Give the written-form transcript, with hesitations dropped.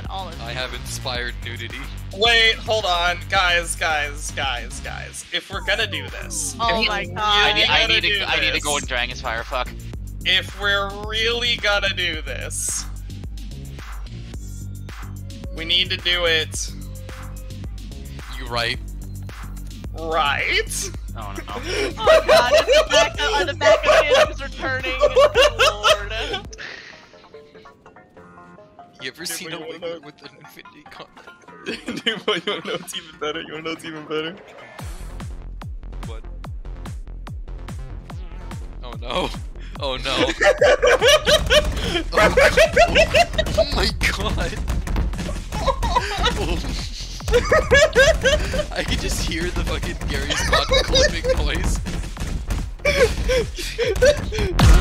all of you. I have inspired nudity. Wait, hold on, guys. If we're gonna do this, Oh my god. I need to go in Dragon's Fire. Fuck. If we're really gonna do this, we need to do it You right? right. Oh no. Oh god, it's the back of him is returning. Lord. You ever seen a wig with an infinity con? Dude, you wanna know what's even better? What? Oh no. Oh no. Oh my god. I can just hear the fucking Gary Scott clipping noise.